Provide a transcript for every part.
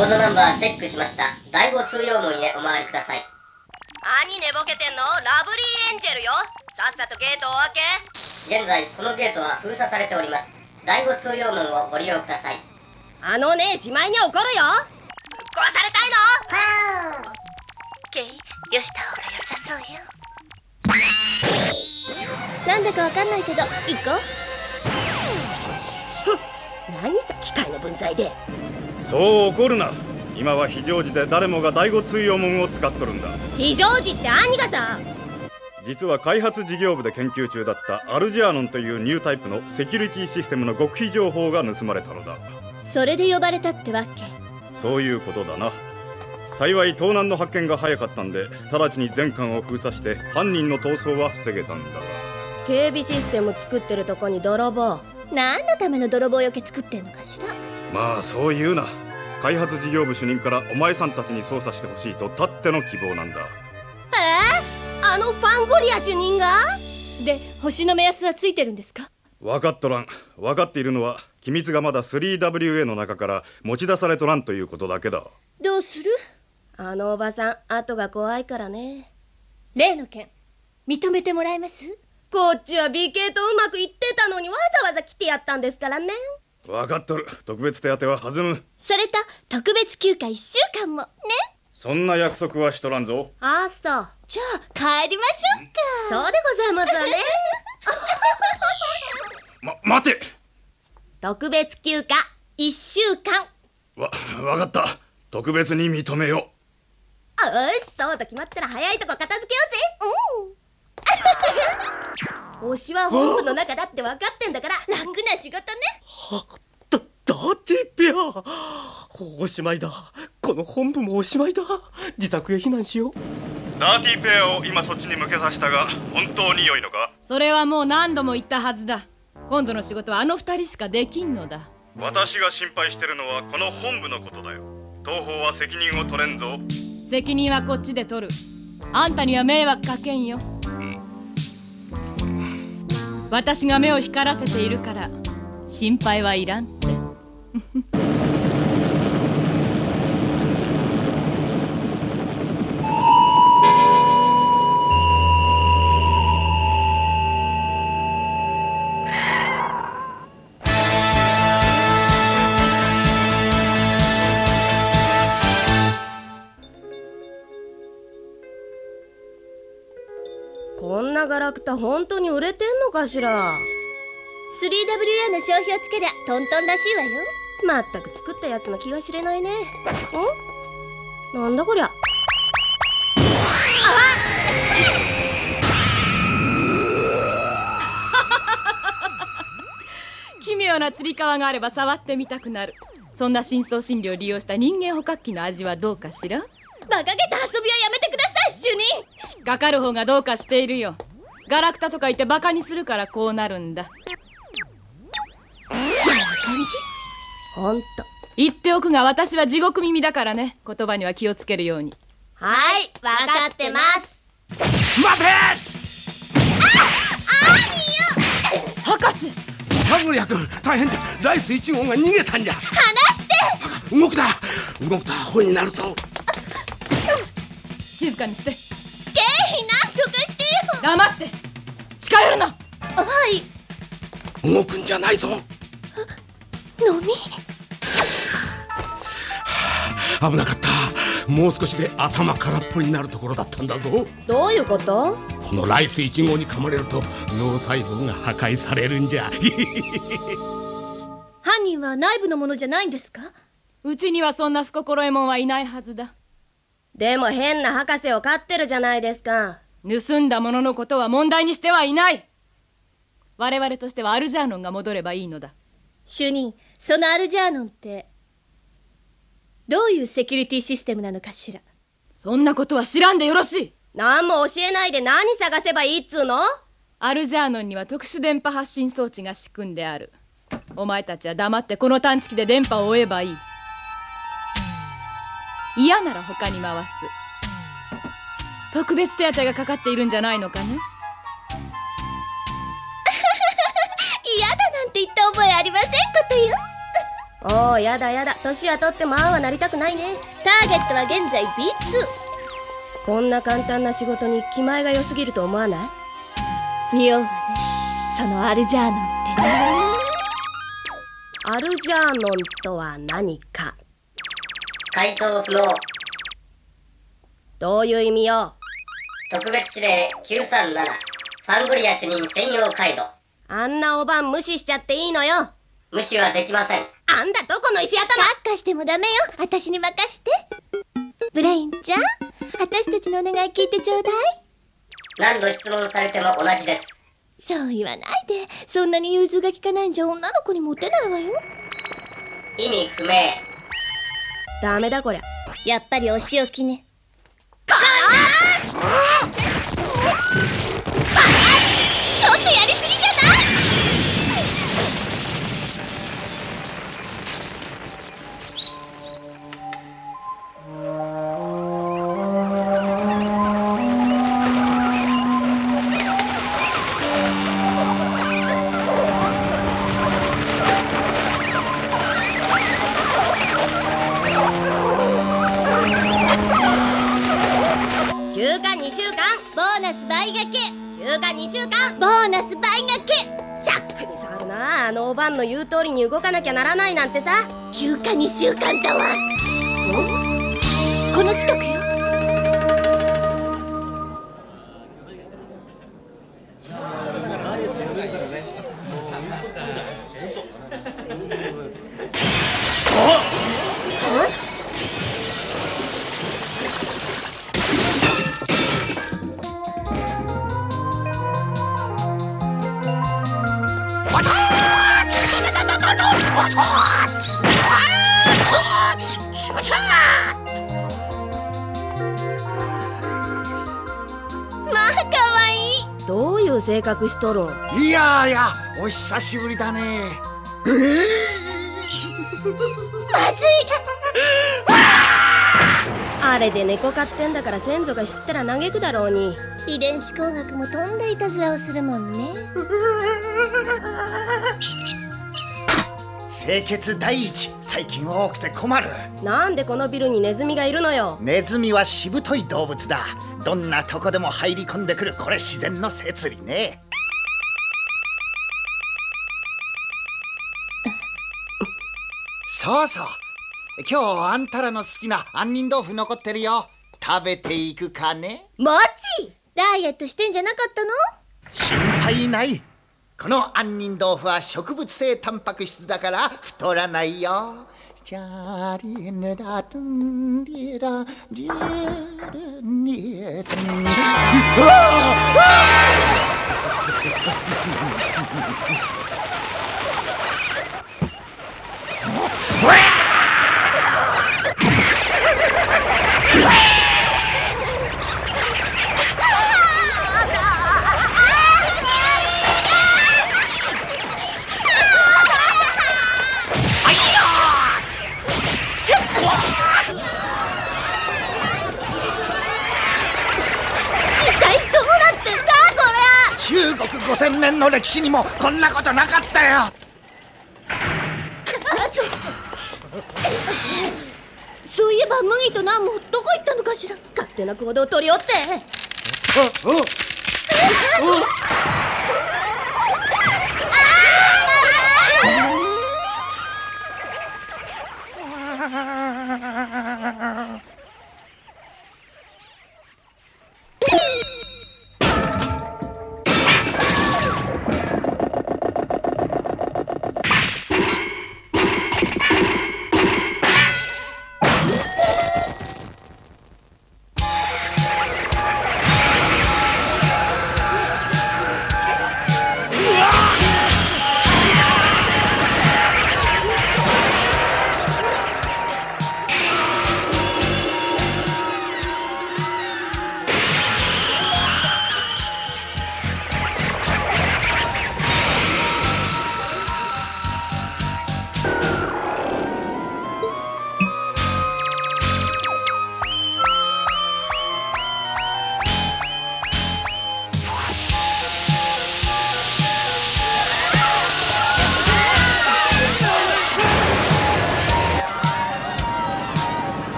コードナンバーチェックしました。第5通用門へお回りください。 何寝ぼけてんの？ラブリーエンジェルよ。さっさとゲートを開け。 現在このゲートは封鎖されております。第5通用門をご利用ください。 あのね、しまいに怒るよ。殺されたいの？ケイ、よした方が良さそうよ。 なんだかわかんないけど行こう。何さ、機械の分際で。 そう怒るな。今は非常時で誰もが第5通用門を使っとるんだ。 非常時って兄がさ。 実は開発事業部で研究中だったアルジャーノンというニュータイプのセキュリティシステムの極秘情報が盗まれたのだ。 それで呼ばれたってわけ。 そういうことだな。幸い盗難の発見が早かったんで、直ちに全館を封鎖して犯人の逃走は防げたんだが。 警備システム作ってるとこに泥棒。 何のための泥棒よけ作ってんのかしら。 まあそう言うな。開発事業部主任からお前さんたちに操作してほしいとたっての希望なんだ。 あのファンゴリア主任が？ で、星の目安はついてるんですか？ 分かっとらん。分かっているのは機密がまだ 3WA の中から持ち出されとらんということだけだ。 どうする？ あのおばさん、後が怖いからね。 例の件認めてもらえます？ こっちは美形とうまくいってたのにわざわざ来てやったんですからね。 分かっとる。特別手当は弾む。 それと特別休暇1週間もね。 そんな約束はしとらんぞ。 あっそう。 じゃあ帰りましょうか。 そうでございますわね。 待て。 特別休暇1週間。 わかった。特別に認めよう。 よし、そうと決まったら早いとこ片付けようぜ。推しは本部の中だって分かってんだから楽な仕事ね。 ダーティペア、おしまいだ。この本部もおしまいだ。自宅へ避難しよう。 ダーティペアを今そっちに向けさせたが本当に良いのか？ それはもう何度も言ったはずだ。今度の仕事はあの二人しかできんのだ。 私が心配してるのはこの本部のことだよ。東方は責任を取れんぞ。 責任はこっちで取る。あんたには迷惑かけんよ。私が目を光らせているから心配はいらんって。 こんなガラクタ本当に売れてんのかしら。 3WA の商標つけりゃトントンらしいわよ。 まったく作ったやつの気が知れないね。なんだこりゃ。 奇妙なつり革があれば触ってみたくなる。そんな深層心理を利用した人間捕獲器の味はどうかしら？ 馬鹿げた遊びはやめてください、主任。 引っかかる方がどうかしているよ。ガラクタとか言ってバカにするからこうなるんだ。 嫌な感じ。 ほんと言っておくが私は地獄耳だからね。言葉には気をつけるように。 はい、分かってます。 待て！ 博士！ ファンゴリア君、大変だ。ライス1号が逃げたんじゃ。 離して。 動くな。本になるぞ。 静かにして。 ゲイ、なんとかしてよ。 黙って。近寄るな。 はい。 動くんじゃないぞ。 飲み。 危なかった。もう少しで頭空っぽになるところだったんだぞ。 どういうこと？ このライス1号に噛まれると脳細胞が破壊されるんじゃ。 犯人は内部のものじゃないんですか？ うちにはそんな不心得者はいないはずだ。 でも変な博士を飼ってるじゃないですか。 盗んだもののことは問題にしてはいない。我々としてはアルジャーノンが戻ればいいのだ。 主任、そのアルジャーノンってどういうセキュリティシステムなのかしら。 そんなことは知らんでよろしい。 何も教えないで何探せばいいっつうの？ アルジャーノンには特殊電波発信装置が仕組んである。お前たちは黙ってこの探知機で電波を追えばいい。嫌なら他に回す。特別手当がかかっているんじゃないのかね。 嫌だなんて言った覚えありませんことよ。 おお、やだやだ、年はとってもああはなりたくないね。 ターゲットは現在 B2。 こんな簡単な仕事に気前が良すぎると思わない？ 匂うわね、そのアルジャーノンってね。 アルジャーノンとは何か。 回答不能。 どういう意味よ。 特別指令937、ファングリア主任専用回路。 あんなおばん無視しちゃっていいのよ。 無視はできません。 あんだどこの石頭。 カッカしてもダメよ、私に任して。ブレインちゃん、私たちのお願い聞いてちょうだい。 何度質問されても同じです。 そう言わないで、そんなに融通が利かないんじゃ女の子にモテないわよ。 意味不明。 ダメだこりゃ。 やっぱりお仕置きね。ちょっとやりすぎじゃない？ 休暇2週間、 ボーナス倍掛け。 休暇2週間。 ボーナス倍掛け。 シャックに触るな。あのおばんの言う通りに動かなきゃならないなんてさ。 休暇2週間だわ。この近くよ。まあかわいい。 どういう性格しとるん？ いやいや、お久しぶりだね。 まずい。 あれで猫飼ってんだから先祖が知ったら嘆くだろうに。 遺伝子工学もとんだいたずらをするもんね。 清潔第一、最近多くて困る。 なんでこのビルにネズミがいるのよ。 ネズミはしぶとい動物だ。どんなとこでも入り込んでくる、これ自然の摂理ね。そうそう、今日あんたらの好きな杏仁豆腐残ってるよ。食べていくかね。 マジ？ ダイエットしてんじゃなかったの？ 心配ない。この杏仁豆腐は植物性タンパク質だから太らないよ。じゃりねだとんりらじるにえとん。中国5000年の歴史にもこんなことなかったよ。 そういえば麦とナンもどこ行ったのかしら。 勝手な行動を取りおって。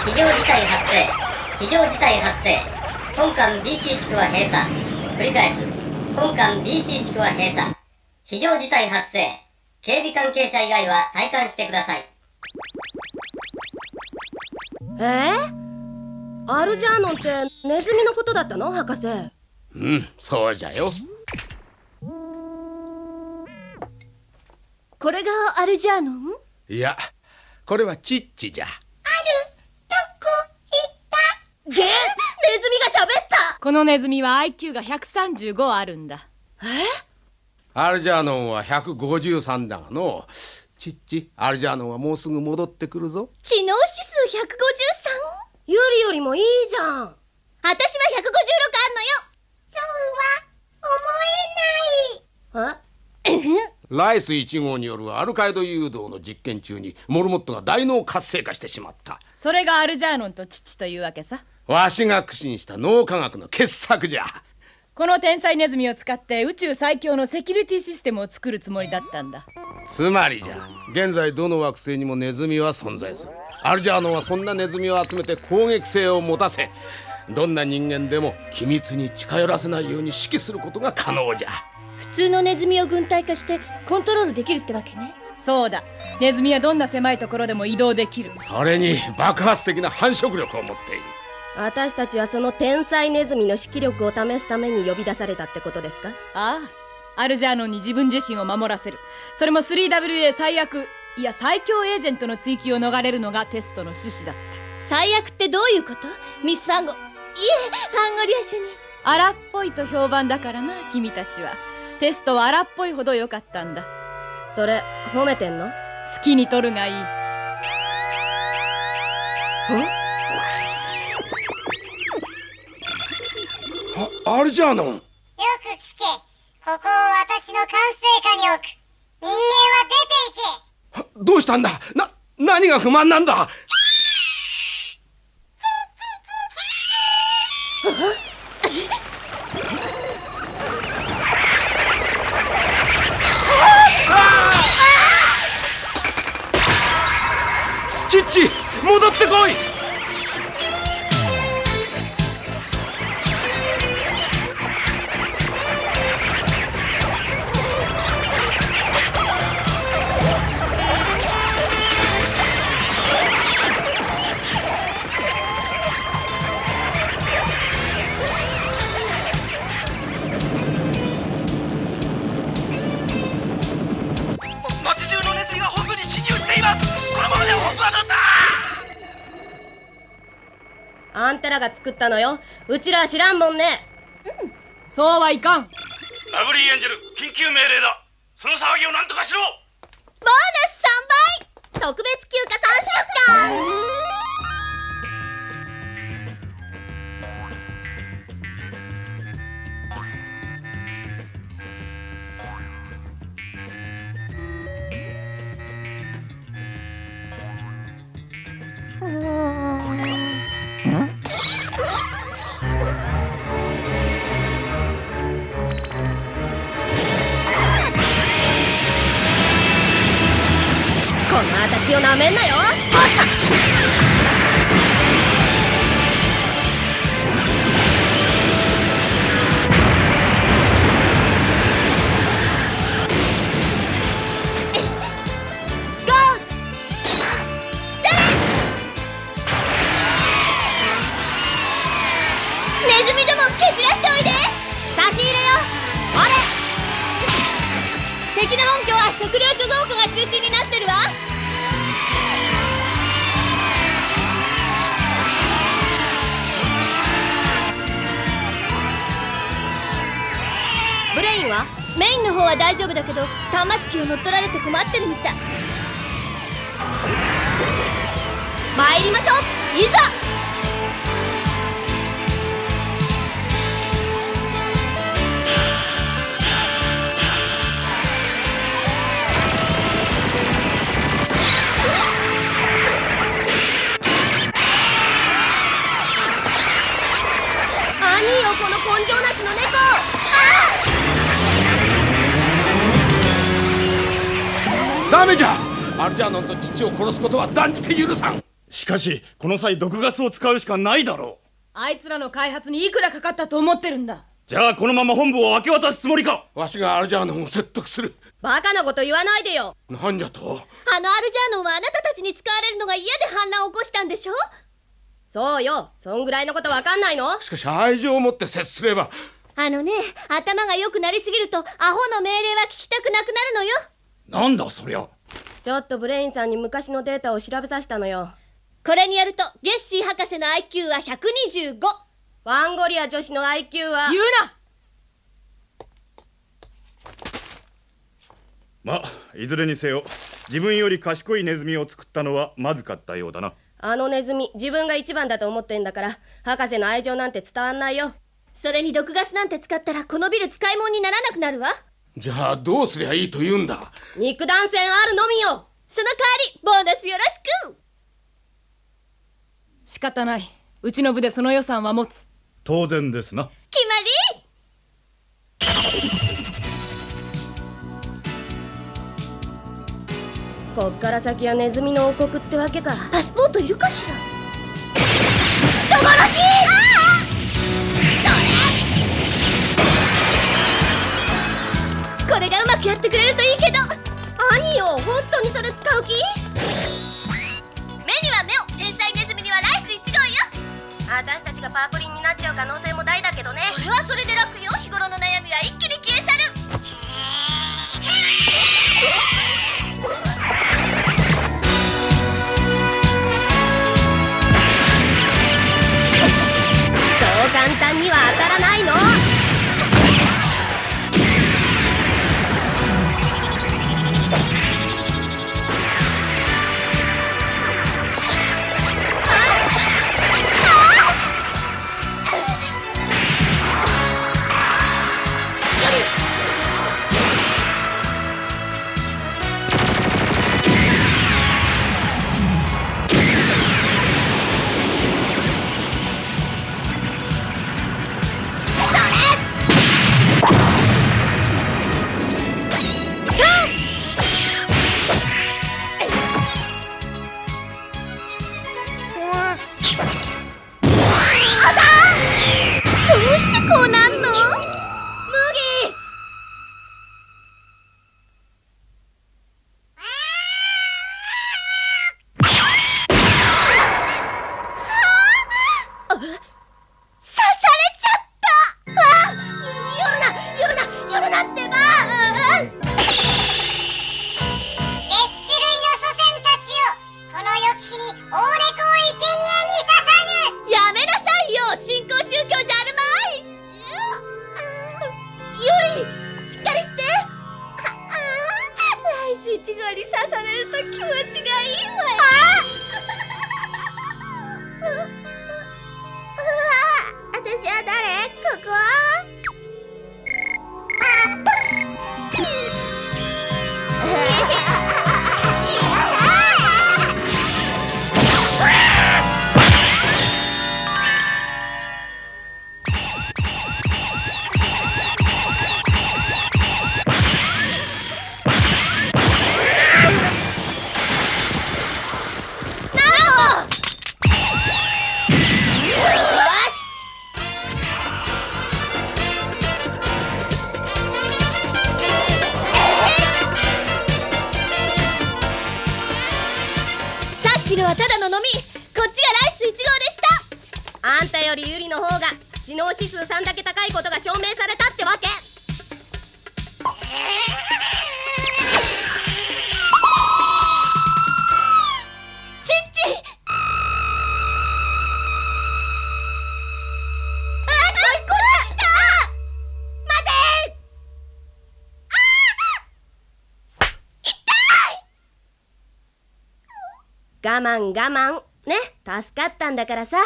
非常事態発生。非常事態発生。本館 BC 地区は閉鎖。繰り返す。本館 BC 地区は閉鎖。非常事態発生。警備関係者以外は退館してください。 アルジャーノンってネズミのことだったの、博士？ うん、そうじゃよ。 これがアルジャーノン？ いや、これはチッチじゃ。 ネズミが喋った。 このネズミは IQ が135あるんだ。 アルジャーノンは153だがの。チッチ、アルジャーノンはもうすぐ戻ってくるぞ。 知能指数 153？ ユリよりもいいじゃん。 私は156あんのよ。そうは思えない。 ライス1号によるアルカイド誘導の実験中にモルモットが大脳活性化してしまった。 それがアルジャーノンと父というわけさ。 わしが苦心した脳科学の傑作じゃ。 この天才ネズミを使って宇宙最強のセキュリティシステムを作るつもりだったんだ。 つまりじゃ、現在どの惑星にもネズミは存在する。アルジャーノンはそんなネズミを集めて攻撃性を持たせ、どんな人間でも機密に近寄らせないように指揮することが可能じゃ。 普通のネズミを軍隊化してコントロールできるってわけね。 そうだ、ネズミはどんな狭いところでも移動できる。 それに爆発的な繁殖力を持っている。 私たちはその天才ネズミの指揮力を試すために呼び出されたってことですか？ ああ、アルジャーノンに自分自身を守らせる。それも 3WA 最悪、いや最強エージェントの追及を逃れるのがテストの趣旨だった。 最悪ってどういうこと？ミスファンゴ、いえ、ファンゴリア種に荒っぽいと評判だからな。君たちはテストは荒っぽいほど良かったんだ。 それ褒めてんの？ 好きに取るがいい。 アルジャーノン、 よく聞け。ここを私の管制下に置く。人間は出ていけ。 どうしたんだ。何が不満なんだ。チッチ、戻ってこい。 街中のネズミが本部に侵入しています。このままでは本部はどうだ。 あんたらが作ったのよ。うちらは知らんもんね。 そうはいかん。 ラブリーエンジェル、緊急命令だ。その騒ぎを何とかしろ。 ボーナス3倍、特別休暇3週間。 この私をなめんなよ。 ネズミども蹴散らしておいで。 差し入れよ。あれ、 敵の本拠は食料貯蔵庫が中心になってるわ。 ブレインは？ メインの方は大丈夫だけど端末機を乗っ取られて困ってるみたい。 参りましょう。 いざ。 何よこの根性なしの猫。 ダメじゃ。アルジャーノンと父を殺すことは断じて許さん。 しかしこの際毒ガスを使うしかないだろう。 あいつらの開発にいくらかかったと思ってるんだ。 じゃあこのまま本部を明け渡すつもりか。 わしがアルジャーノンを説得する。 バカなこと言わないでよ。 なんじゃと。 あのアルジャーノンはあなたたちに使われるのが嫌で反乱を起こしたんでしょ。 そうよ、そんぐらいのことわかんないの。 しかし愛情を持って接すれば。 あのね、頭が良くなりすぎるとアホの命令は聞きたくなくなるのよ。 なんだそりゃ。 ちょっとブレインさんに昔のデータを調べさせたのよ。 これによるとゲッシー博士の IQ は125。 ワンゴリア女子の IQ は。 言うな。 まあいずれにせよ自分より賢いネズミを作ったのはまずかったようだな。 あのネズミ自分が一番だと思ってんだから博士の愛情なんて伝わんないよ。 それに毒ガスなんて使ったらこのビル使い物にならなくなるわ。 じゃあどうすりゃいいと言うんだ。 肉弾戦あるのみよ。 その代わりボーナスよろしく。 仕方ない。うちの部でその予算は持つ。 当然ですな。 決まり。 こっから先はネズミの王国ってわけか。 パスポートいるかしら。 人殺し。 これがうまくやってくれるといいけど。 兄よ、本当にそれ使う気？ 目には目を、天才ネズミにはライス1号よ。 私たちがパープリンになっちゃう可能性も大だけどね。 それはそれで楽よ。日頃の悩みが一気に消え去る。 そう簡単には当たらないの。 はただの飲み、こっちがライス1号でした。 あんたよりユリの方が知能指数3だけ高いことが証明されたってわけ。 チッチ、 我慢我慢ね、助かったんだからさ。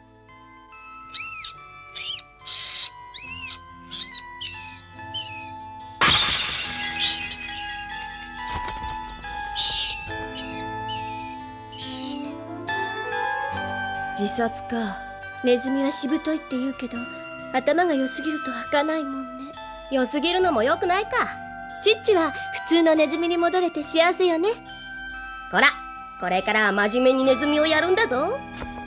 自殺か。 ネズミはしぶといって言うけど、頭が良すぎると儚かないもんね。 良すぎるのも良くないか。 チッチは普通のネズミに戻れて幸せよね。 こら、 これからは真面目にネズミをやるんだぞ。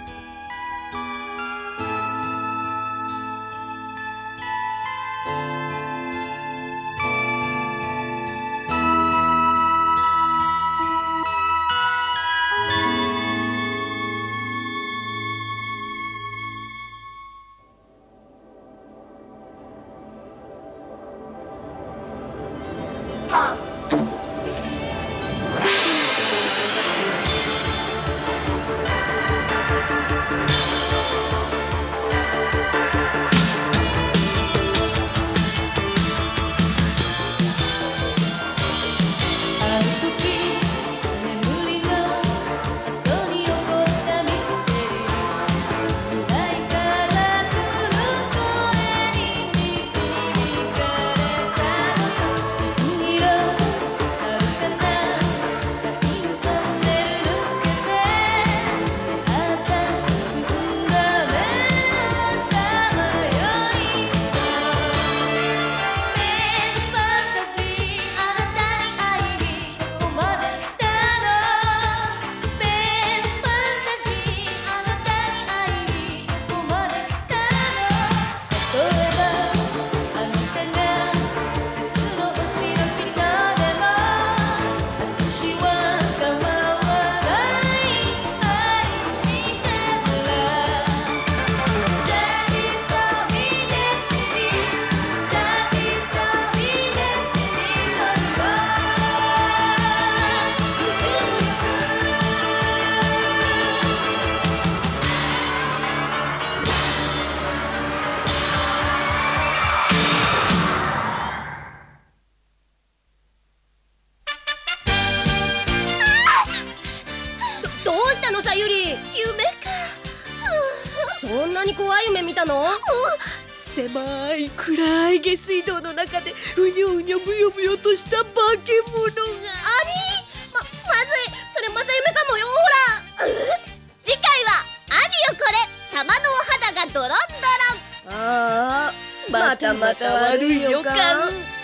そんなに怖い夢見たの？ 狭い暗い下水道の中でうにょうにょぶよぶよとした化け物が。 まずい、それまさ夢かもよ。ほら次回は「アニよこれ玉のお肌がドロンドロン」。 ああ、またまた悪い予感。